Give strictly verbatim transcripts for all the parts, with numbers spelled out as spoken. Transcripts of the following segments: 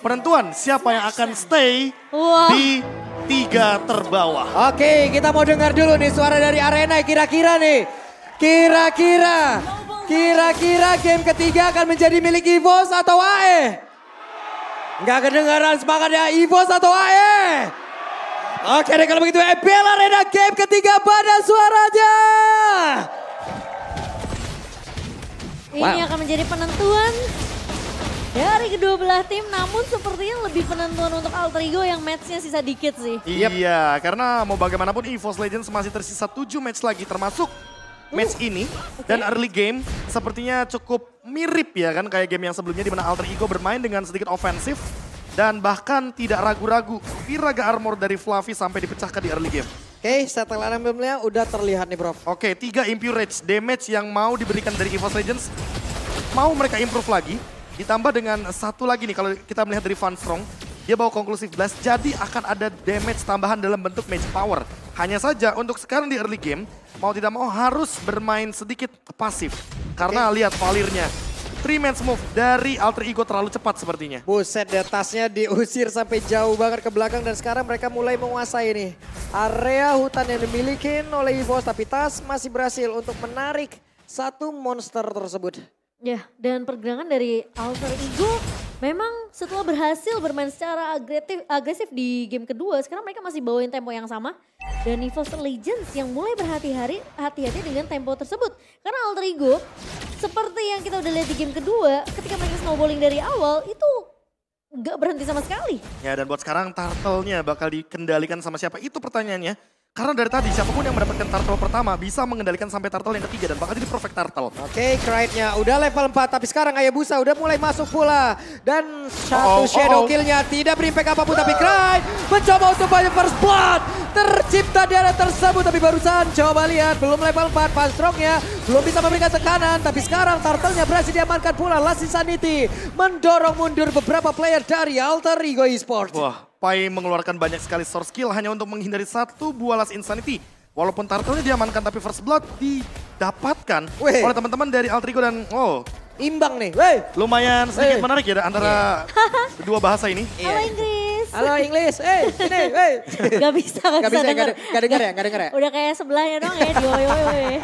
penentuan siapa yang akan stay Wah. di tiga terbawah. Oke, kita mau dengar dulu nih suara dari arena kira-kira nih. Kira-kira, kira-kira game ketiga akan menjadi milik EVOS atau A E? Nggak kedengaran semangatnya EVOS atau A E? Oke deh kalau begitu E P L Arena game ketiga pada suaranya. Ini Wow. akan menjadi penentuan dari kedua belah tim, namun sepertinya lebih penentuan untuk Alter Ego yang matchnya sisa dikit sih. Iya, karena mau bagaimanapun EVOS Legends masih tersisa tujuh match lagi termasuk match ini. Dan early game sepertinya cukup mirip ya kan kayak game yang sebelumnya di mana Alter Ego bermain dengan sedikit ofensif. Dan bahkan tidak ragu-ragu Firaga Armor dari Fluffy sampai dipecahkan di early game. Oke, setelah emblemnya udah terlihat nih Prof. Oke, tiga Impure Rage damage yang mau diberikan dari EVOS Legends. Mau mereka improve lagi. Ditambah dengan satu lagi nih kalau kita melihat dari Funstrong. Dia bawa Conclusive Blast, jadi akan ada damage tambahan dalam bentuk Mage Power. Hanya saja untuk sekarang di early game, mau tidak mau harus bermain sedikit pasif. Karena lihat Valirnya. Three man's move dari Alter Ego terlalu cepat sepertinya. Buset deh, tasnya diusir sampai jauh banget ke belakang dan sekarang mereka mulai menguasai nih area hutan yang dimiliki oleh EVOS, tapi Tas masih berhasil untuk menarik satu monster tersebut. Ya, dan pergerakan dari Alter Ego memang setelah berhasil bermain secara agresif, agresif di game kedua, sekarang mereka masih bawain tempo yang sama. Dan EVOS Legends yang mulai berhati-hati hati-hati dengan tempo tersebut. Karena Alter Ego, seperti yang kita udah lihat di game kedua, ketika mereka snowballing dari awal, itu gak berhenti sama sekali. Ya dan buat sekarang turtle-nya bakal dikendalikan sama siapa? Itu pertanyaannya. Karena dari tadi siapapun yang mendapatkan turtle pertama bisa mengendalikan sampai turtle yang ketiga dan bakal jadi perfect turtle. Oke, Kride-nya udah level empat, tapi sekarang Hayabusa udah mulai masuk pula. Dan Oh, oh, satu shadow oh. kill-nya tidak berimpact apapun, tapi Kride mencoba untuk banyak first blood. Tercipta di area tersebut, tapi barusan coba lihat belum level empat, Funstrong-nya belum bisa memberikan tekanan. Tapi sekarang turtle-nya berhasil diamankan pula. Last Insanity mendorong mundur beberapa player dari Alter Ego Esports. Wah, Pai mengeluarkan banyak sekali source skill hanya untuk menghindari satu buah Last Insanity. Walaupun turtle-nya diamankan tapi first blood didapatkan Weh. oleh teman-teman dari Alter Ego dan oh Imbang nih, wey. lumayan sedikit Hey. menarik ya antara kedua bahasa ini. Halo Inggris. Halo Inggris, eh sini, wey. Gak bisa, gak, Gak bisa bisa, denger. gak, gak denger ya, gak denger ya. Udah kayak sebelahnya dong ya, di woy woy woy.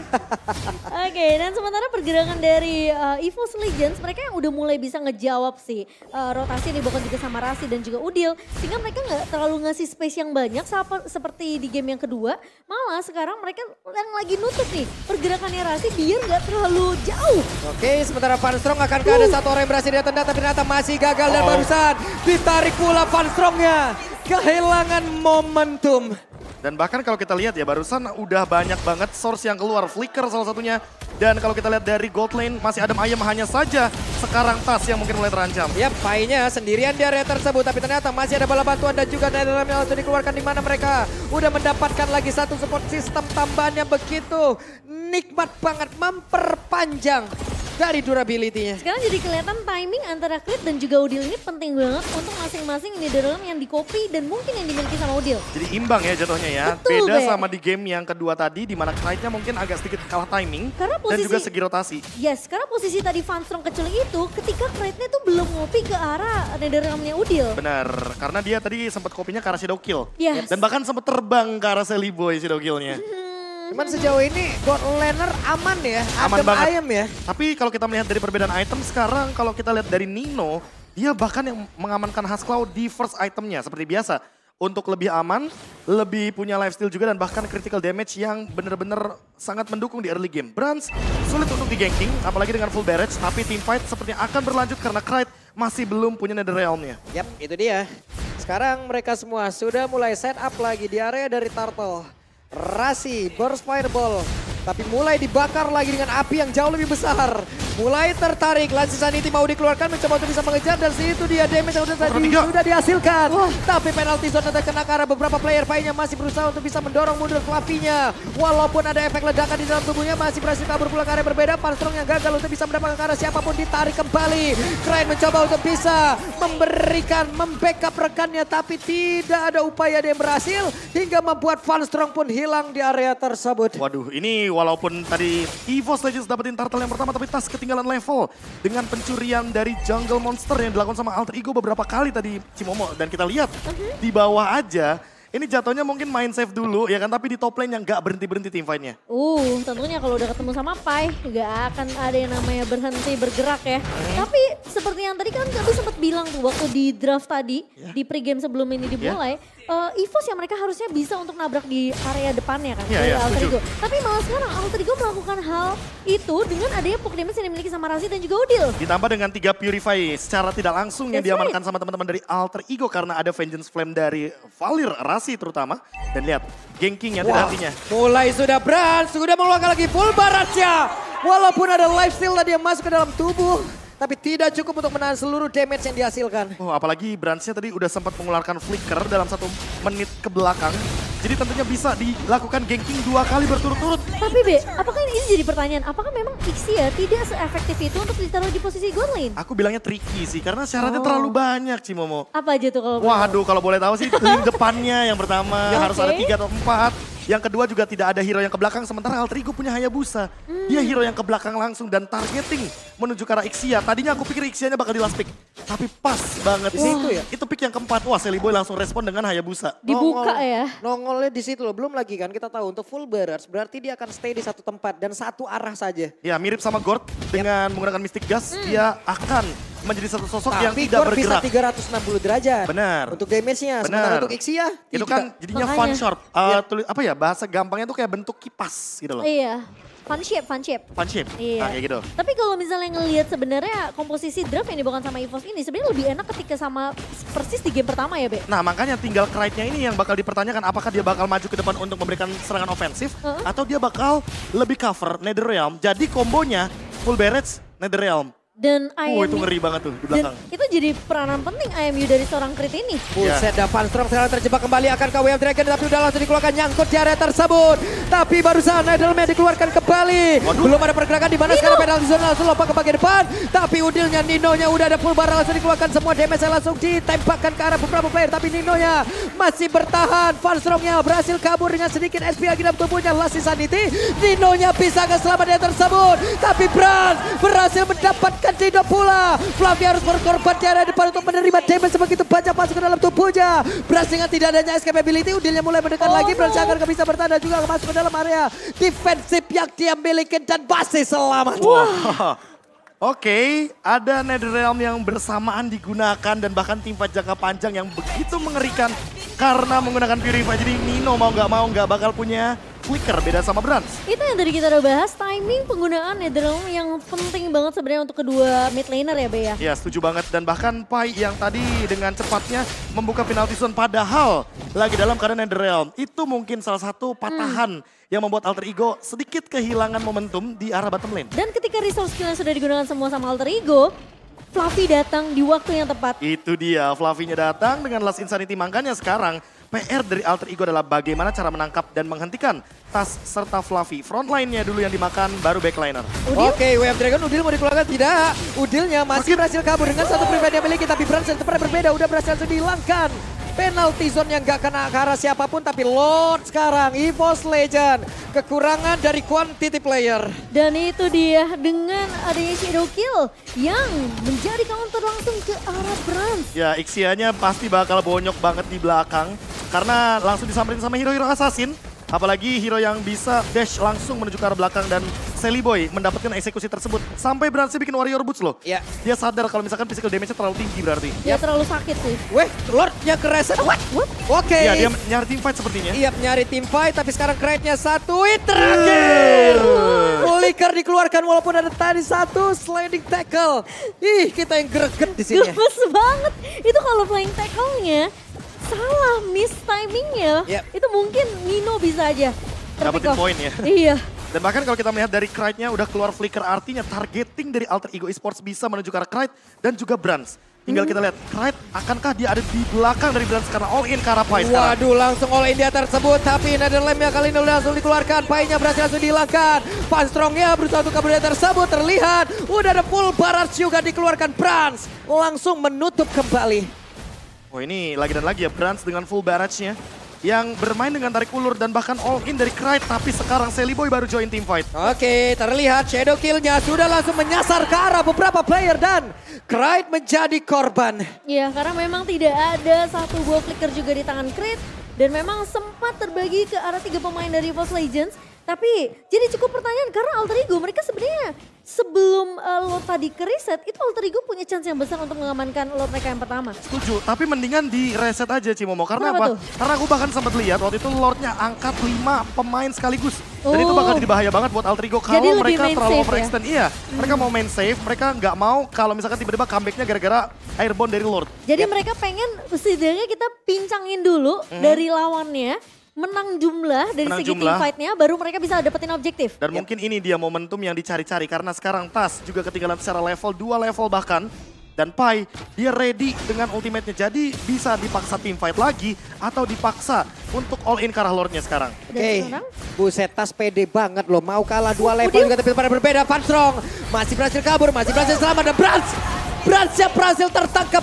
Oke, dan sementara pergerakan dari uh, EVOS Legends, mereka yang udah mulai bisa ngejawab sih uh, rotasi nih, bukan juga sama Rasi dan juga Udil. Sehingga mereka gak terlalu ngasih space yang banyak sapa- seperti di game yang kedua. Malah sekarang mereka yang lagi nutup nih pergerakannya Rasi biar gak terlalu jauh. Oke, sementara Funstrong akan ada Uh. satu orang yang berhasil dia tendang, tapi ternyata masih gagal dan Oh. barusan ditarik pula Funstrong-nya. Kehilangan momentum. Dan bahkan kalau kita lihat ya barusan udah banyak banget source yang keluar. Flicker salah satunya. Dan kalau kita lihat dari gold lane masih adem ayem hanya saja sekarang Tas yang mungkin mulai terancam. Ya, Pai-nya sendirian di area tersebut, tapi ternyata masih ada bala bantuan dan juga Netherrealm yang langsung dikeluarkan, di mana mereka udah mendapatkan lagi satu support system tambahan yang begitu nikmat banget, memperpanjang dari durability-nya. Sekarang jadi kelihatan timing antara Crit dan juga Udil ini penting banget untuk masing-masing ini dalam yang di-copy dan mungkin yang dimiliki sama Udil. Jadi imbang ya jatuhnya ya. Betul, Beda Be. sama di game yang kedua tadi di mana Clyde-nya mungkin agak sedikit kalah timing. Karena Dan posisi- juga segi rotasi. Yes, karena posisi tadi Funstrong kecil itu ketika Crit-nya tuh belum ngopi ke arah Netherrealm-nya Udil. Benar, karena dia tadi sempat kopinya ke arah Shadow Kill. Yes. Dan bahkan sempat terbang ke arah Sally Boy Shadow Kill-nya. Cuman sejauh ini God Laner aman ya, Aman adem banget. ayem ya. Tapi kalau kita melihat dari perbedaan item sekarang, kalau kita lihat dari Nino, dia bahkan yang mengamankan Hasclaw di first itemnya seperti biasa. Untuk lebih aman, lebih punya lifesteal juga dan bahkan critical damage yang benar-benar sangat mendukung di early game. Brans sulit untuk di-ganking, apalagi dengan full barrage, tapi teamfight sepertinya akan berlanjut karena Clyde masih belum punya Netherrealm-nya. Yap, itu dia. Sekarang mereka semua sudah mulai set up lagi di area dari Turtle. Rasi, burst fireball. Tapi mulai dibakar lagi dengan api yang jauh lebih besar. Mulai tertarik, Lance Sanity mau dikeluarkan, mencoba untuk bisa mengejar. Dan situ dia damage yang sudah, tadi, sudah dihasilkan. Wah. Tapi penalty zone ada kena ke arah beberapa player. Pai-nya masih berusaha untuk bisa mendorong mundur Fluffy-nya. Walaupun ada efek ledakan di dalam tubuhnya, masih berhasil kabur pula ke area berbeda. Funstrong yang gagal untuk bisa mendapatkan ke arah siapapun, ditarik kembali. Krain mencoba untuk bisa memberikan, membackup rekannya. Tapi tidak ada upaya dia berhasil. Hingga membuat Funstrong pun hilang di area tersebut. Waduh, ini ini walaupun tadi EVOS Legends dapetin turtle yang pertama tapi tas ketinggalan level dengan pencurian dari jungle monster yang dilakukan sama Alter Ego beberapa kali tadi Cimomo. Dan kita lihat Uh-huh. di bawah aja ini jatuhnya mungkin main save dulu ya kan, tapi di top lane yang gak berhenti-berhenti team fight-nya. Uh, tentunya kalau udah ketemu sama Pai, nggak akan ada yang namanya berhenti bergerak ya. Hmm. Tapi seperti yang tadi kan Gabi sempat bilang tuh waktu di draft tadi, Ya. di pregame sebelum ini dimulai, eh, EVOS yang mereka harusnya bisa untuk nabrak di area depannya kan, Ya, dari ya, Alter setuju. Ego. Tapi malah sekarang Alter Ego melakukan hal itu dengan adanya poke damage yang dimiliki sama Razi dan juga Udil. Ditambah dengan tiga Purify secara tidak langsung yang That's diamankan sama teman-teman dari Alter Ego karena ada Vengeance Flame dari Valir, Rasi terutama. Dan lihat, ganking yang tidak Wah, hentinya. mulai sudah Brans, sudah mengeluarkan lagi full baratnya. Walaupun ada life steal tadi yang masuk ke dalam tubuh. Tapi tidak cukup untuk menahan seluruh damage yang dihasilkan. Oh, apalagi Bransnya tadi udah sempat mengeluarkan flicker dalam satu menit ke belakang. Jadi tentunya bisa dilakukan ganking dua kali berturut-turut. Tapi Be, apakah ini jadi pertanyaan, apakah memang Ixia tidak se-efektif itu untuk ditaruh di posisi gold lane? Aku bilangnya tricky sih, karena syaratnya Oh. terlalu banyak Cimomo. Apa aja tuh kalau Waduh, kalau boleh tahu sih link depannya yang pertama Ya, harus oke. ada tiga atau empat. Yang kedua juga tidak ada hero yang ke belakang, sementara Alter Ego punya Hayabusa. Dia hero yang ke belakang langsung dan targeting menuju ke arah Ixia. Tadinya aku pikir Ixianya bakal di last pick, tapi pas banget di situ ya. Itu pick yang keempat, wah Selly Boy langsung respon dengan Hayabusa. dibuka Nongol- ya? Nongolnya di situ loh. Belum lagi kan kita tahu untuk full barrage berarti dia akan stay di satu tempat dan satu arah saja. Ya mirip sama Gord dengan menggunakan Mystic Gas, dia akan menjadi satu sosok yang Tapi tidak Gord bisa bergerak. tiga ratus enam puluh derajat. Benar. Untuk damage-nya. Sementara Benar. untuk Ixia Itu tidak. kan jadinya Makanya. fun short. Uh, tuli- apa ya bahasa gampangnya tuh kayak bentuk kipas gitu loh. Iya, fun shape, fun shape. Fun shape. Iya. Nah kayak gitu. Tapi kalau misalnya ngelihat sebenarnya komposisi draft yang dibawakan sama EVOS ini sebenarnya lebih enak ketika sama persis di game pertama ya, Be. Nah makanya tinggal Krite-nya ini yang bakal dipertanyakan apakah dia bakal maju ke depan untuk memberikan serangan ofensif Heeh. atau dia bakal lebih cover Netherrealm. Jadi kombonya full barrage Netherrealm. Dan Oh itu I M U ngeri banget tuh di dan belakang. itu jadi peranan penting I M U dari seorang Crit ini. Buset, dan Van Storm sekarang terjebak kembali akan ke W M Dragon tapi udah langsung dikeluarkan nyangkut di area tersebut. Tapi barusan Netherman dikeluarkan kembali. Waduh. Belum ada pergerakan di mana sekarang penalti zone langsung lompat ke bagian depan. Tapi Udilnya Ninonya udah ada full barrel langsung dikeluarkan semua damage langsung ditembakkan ke arah beberapa player. Tapi Ninonya masih bertahan. Van Stormnya berhasil kabur dengan sedikit S P lagi dalam tubuhnya. Last Insanity. Ninonya bisa keselamat di area tersebut. Tapi Brand berhasil mendapatkan Dino pula. Fluffy harus berkorban di area depan untuk menerima damage sebegitu banyak masuk ke dalam tubuhnya. Brand dengan tidak adanya escape ability, Udilnya mulai mendekat Oh, lagi. Brand no. agar nggak bisa bertanda juga masuk ke dalam area defensif yang dia miliki dan masih selamat. Oke, ada Netherrealm yang bersamaan digunakan dan bahkan tim fight jangka panjang yang begitu mengerikan karena menggunakan Purify. Jadi Nino mau nggak mau nggak bakal punya flicker beda sama Brans. Itu yang tadi kita udah bahas, timing penggunaan Netherrealm yang penting banget sebenarnya untuk kedua mid laner ya, Be ya. Ya setuju banget dan bahkan Pai yang tadi dengan cepatnya membuka penalty zone padahal lagi dalam keadaan Netherrealm. Itu mungkin salah satu patahan yang membuat Alter Ego sedikit kehilangan momentum di arah bottom lane. Dan ketika resource skill yang sudah digunakan semua sama Alter Ego, Fluffy datang di waktu yang tepat. Itu dia, Fluffy-nya datang dengan Last Insanity. Makanya sekarang P R dari Alter Ego adalah bagaimana cara menangkap dan menghentikan Tas serta Fluffy. Frontline-nya dulu yang dimakan, baru backliner. Udil? Oke, W M Dragon Udil mau dikeluarkan? Tidak. Udilnya masih berhasil kabur dengan satu prevent yang miliki. Tapi Brand setempat berbeda, udah berhasil langsung dihilangkan. Penalty zone yang gak kena ke arah siapapun. Tapi Lord sekarang, EVOS Legend. Kekurangan dari quantity player. Dan itu dia dengan adanya Shadow Kill yang menjadi counter langsung ke arah Brand. Ya, Ixia-nya pasti bakal bonyok banget di belakang. Karena langsung disamperin sama hero-hero assassin. Apalagi hero yang bisa dash langsung menuju ke arah belakang dan Selly Boy mendapatkan eksekusi tersebut. Sampai berhasil bikin Warrior Boots loh. Ya. Dia sadar kalau misalkan physical damage-nya terlalu tinggi berarti. Ya terlalu sakit sih. Weh, Lordnya ke reset. What? What? Oke. Ya, dia nyari team fight sepertinya. Iya, nyari tim fight tapi sekarang crate-nya satu. Hit terakhir. Flicker dikeluarkan walaupun ada tadi satu sliding tackle. Ih, kita yang greget di sini. Gemes banget. Itu kalau flying tackle-nya salah, miss timingnya. Yep. Itu mungkin Nino bisa aja. Dapetin terpick off. poin ya. Iya. Dan bahkan kalau kita melihat dari Krite-nya udah keluar flicker, artinya targeting dari Alter Ego Esports bisa menuju ke arah Krite dan juga Brans. Tinggal kita lihat, Krite akankah dia ada di belakang dari Brans karena all in ke arah Pai sekarang. Waduh, langsung all in dia tersebut. Tapi Netherlands kali ini udah langsung dikeluarkan. Painya berhasil langsung dihilangkan. Van Strongnya berusaha untuk kabur dari tersebut. Terlihat, udah ada full barrage juga dikeluarkan. Brans langsung menutup kembali. Oh ini lagi dan lagi ya, Brans dengan full barrage-nya. yang bermain dengan tarik ulur dan bahkan all in dari Krite. Tapi sekarang Seliboy baru join team fight. Oke, terlihat shadow kill-nya sudah langsung menyasar ke arah beberapa player dan Krite menjadi korban. Ya, karena memang tidak ada satu buah flicker juga di tangan Krite. Dan memang sempat terbagi ke arah tiga pemain dari EVOS Legends. Tapi jadi cukup pertanyaan karena Alter Ego mereka sebenarnya sebelum uh, Lord tadi ke reset itu Alter Ego punya chance yang besar untuk mengamankan Lord mereka yang pertama. Setuju, tapi mendingan di reset aja Cimomo. Karena Kenapa apa? tuh? Karena aku bahkan sempat lihat waktu itu Lordnya angkat lima pemain sekaligus. Dan Oh. itu bakal jadi bahaya banget buat Alter Ego Jadi kalau lebih mereka main terlalu safe overextend. Iya, mereka mau main safe, mereka nggak mau kalau misalkan tiba-tiba comebacknya gara-gara airborne dari Lord. Jadi mereka pengen setidaknya kita pincangin dulu dari lawannya. Menang jumlah dari Menang segi jumlah. team fight-nya baru mereka bisa dapetin objektif. Dan mungkin ini dia momentum yang dicari-cari karena sekarang T A S juga ketinggalan secara level, dua level bahkan. Dan Pai, dia ready dengan ultimate-nya. Jadi bisa dipaksa team fight lagi atau dipaksa untuk all in ke arah Lord-nya sekarang. Dan Oke, sekarang buset Tas pede banget loh. Mau kalah dua Uh, level Udil. juga tapi pada berbeda. Van Strong masih berhasil kabur, masih berhasil selamat. Dan Brans, Brans yang berhasil tertangkap.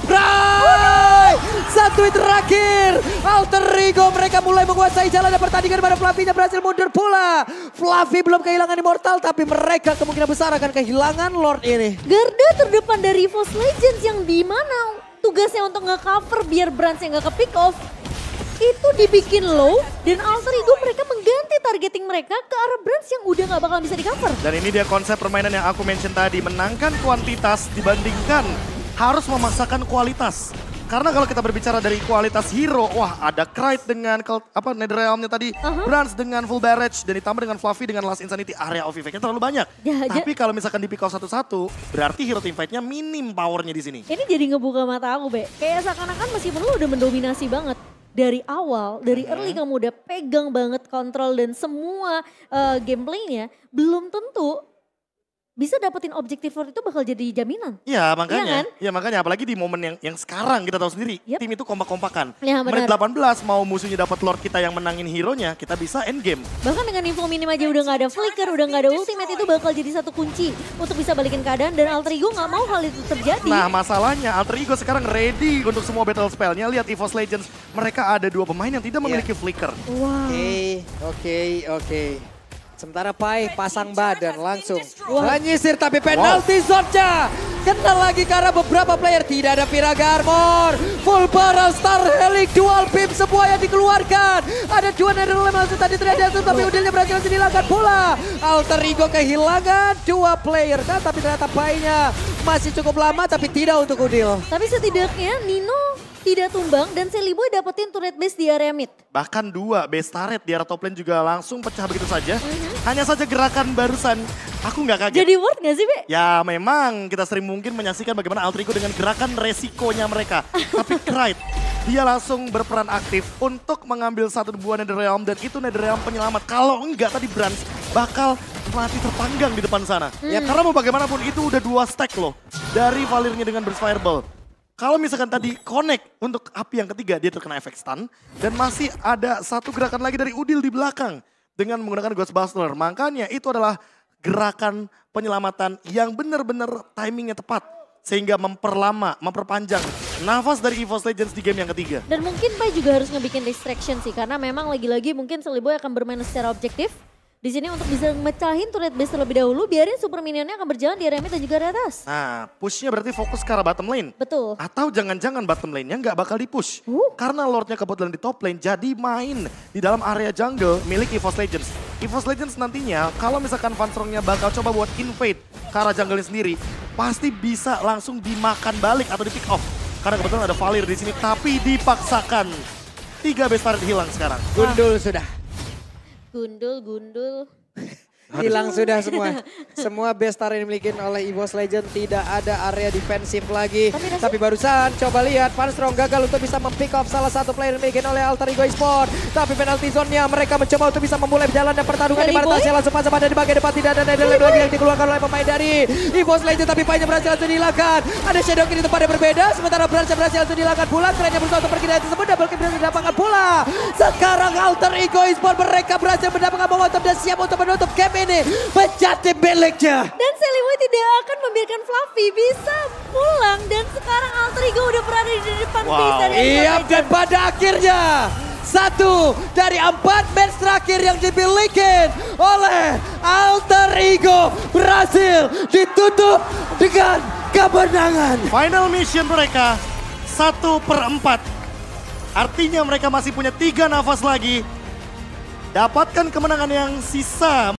Brans, satu hit terakhir. Alter Ego mereka mulai menguasai jalan dan pertandingan pada Fluffy-nya berhasil mundur pula. Fluffy belum kehilangan Immortal tapi mereka kemungkinan besar akan kehilangan Lord ini. Garda terdepan dari EVOS Legends yang di mana tugasnya untuk nge-cover biar Brands yang nggak ke-pick off. Itu dibikin low dan Alter Ego mereka mengganti targeting mereka ke arah Brands yang udah nggak bakal bisa di-cover. Dan ini dia konsep permainan yang aku mention tadi. Menangkan kuantitas dibandingkan harus memaksakan kualitas. Karena kalau kita berbicara dari kualitas hero, wah ada Krite dengan apa Netherrealm-nya tadi, Uh-huh. Brans dengan full barrage, dan ditambah dengan Fluffy dengan last insanity, area of effect-nya terlalu banyak. Ya, Tapi kalau misalkan di pick off satu-satu, berarti hero team fight-nya minim powernya di sini. Ini jadi ngebuka mata aku, Be. Kayak seakan-akan meskipun lu udah mendominasi banget. Dari awal, dari early kamu udah pegang banget kontrol dan semua uh, gameplaynya. Belum tentu bisa dapetin objektif Lord itu bakal jadi jaminan. Iya Iya makanya, kan? ya makanya apalagi di momen yang yang sekarang kita tahu sendiri, Yep. tim itu kompak-kompakan. Ya, Menit benar. delapan belas mau musuhnya dapat Lord kita yang menangin hero-nya, kita bisa end game. Bahkan dengan info minim aja udah gak ada flicker, udah gak ada ultimate itu bakal jadi satu kunci untuk bisa balikin keadaan dan Alter Ego gak mau hal itu terjadi. Nah masalahnya Alter Ego sekarang ready untuk semua battle spell-nya. Lihat EVOS Legends, mereka ada dua pemain yang tidak memiliki flicker. Wow. Oke, oke, oke. Sementara Pai pasang badan langsung Wah. menyisir tapi penalti zone-nya. Kena lagi karena beberapa player tidak ada Piraga Armor. Full barrel Star Helix dual beam semua yang dikeluarkan. Ada dua Netherrealm langsung tadi terjadi tapi Udilnya berhasil dihilangkan pula. Alter Ego kehilangan dua player kan tapi ternyata Pai-nya masih cukup lama tapi tidak untuk Udil. Tapi setidaknya Nino tidak tumbang dan Seliboy dapetin turret base di area mid. Bahkan dua base turret di arah top lane juga langsung pecah begitu saja. Hanya saja gerakan barusan, aku nggak kaget. Jadi worth gak sih, Be? Ya memang kita sering mungkin menyaksikan bagaimana Alter Ego dengan gerakan resikonya mereka. Tapi Krite, dia langsung berperan aktif untuk mengambil satu buah Netherrealm dan itu Netherrealm penyelamat. Kalau enggak tadi Brans bakal mati terpanggang di depan sana. Ya karena mau bagaimanapun itu udah dua stack loh dari Valirnya dengan Burst Fireball. Kalau misalkan tadi connect untuk api yang ketiga dia terkena efek stun dan masih ada satu gerakan lagi dari Udil di belakang dengan menggunakan Ghostbuster. Makanya itu adalah gerakan penyelamatan yang benar-benar timingnya tepat sehingga memperlama, memperpanjang nafas dari EVOS Legends di game yang ketiga. Dan mungkin Pai juga harus ngebikin distraction sih karena memang lagi-lagi mungkin Seliboy akan bermain secara objektif. Di sini untuk bisa mecahin turret base terlebih dahulu, biarin super minionnya akan berjalan di area mid dan juga di atas. Nah, pushnya berarti fokus ke arah bottom lane. Betul. Atau jangan-jangan bottom lane-nya nggak bakal di-push. Uh. Karena Lordnya kebetulan di top lane, jadi main di dalam area jungle milik EVOS Legends. EVOS Legends nantinya, kalau misalkan Van Strong-nya bakal coba buat invade ke arah jungle sendiri, pasti bisa langsung dimakan balik atau di-pick off. Karena kebetulan ada Valir di sini, tapi dipaksakan. Tiga base turret hilang sekarang. Gundul sudah. Gundul, gundul. Hilang sudah semua. Semua best star yang dimiliki oleh EVOS Legend tidak ada area defensif lagi. Tapi, Tapi barusan coba lihat Van Strong gagal untuk bisa mempick off salah satu player yang dimiliki oleh Alter Ego Esport. Tapi penalti zone-nya mereka mencoba untuk bisa memulai jalan dan pertarungan di mana Seliboy? Tasya langsung pasang pada di bagian depan tidak ada Netherrealm lagi yang dikeluarkan oleh pemain dari EVOS Legend. Tapi Pai-nya berhasil langsung dihilangkan. Ada Shadow King di tempat yang berbeda. Sementara Brans berhasil langsung dihilangkan pula. Keren berusaha untuk pergi dari tersebut. Double kill berhasil didapatkan pula. Sekarang Alter Ego Esport mereka berhasil mendapatkan momentum dan siap untuk menutup game ini. Menjadi miliknya. Dan Seliboy tidak akan membiarkan Fluffy bisa pulang dan sekarang Alter Ego udah berada di depan Wow. base dari Iya, dan pada akhirnya Satu dari empat match terakhir yang dimiliki oleh Alter Ego berhasil ditutup dengan kemenangan. Final mission mereka satu per empat. Artinya mereka masih punya tiga nafas lagi. Dapatkan kemenangan yang sisa.